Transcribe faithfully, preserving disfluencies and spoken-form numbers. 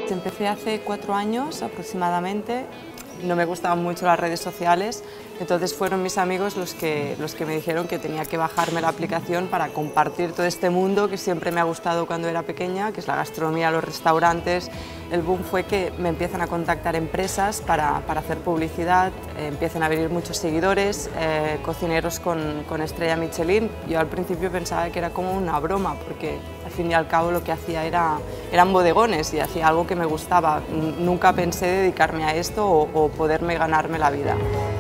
Empecé hace cuatro años aproximadamente. No me gustaban mucho las redes sociales, entonces fueron mis amigos los que, los que me dijeron que tenía que bajarme la aplicación para compartir todo este mundo que siempre me ha gustado cuando era pequeña, que es la gastronomía, los restaurantes. El boom fue que me empiezan a contactar empresas para, para hacer publicidad, eh, empiezan a venir muchos seguidores, eh, cocineros con, con estrella Michelin. Yo al principio pensaba que era como una broma, porque al fin y al cabo lo que hacía era, eran bodegones y hacía algo que me gustaba. Nunca pensé dedicarme a esto o, o poderme ganarme la vida.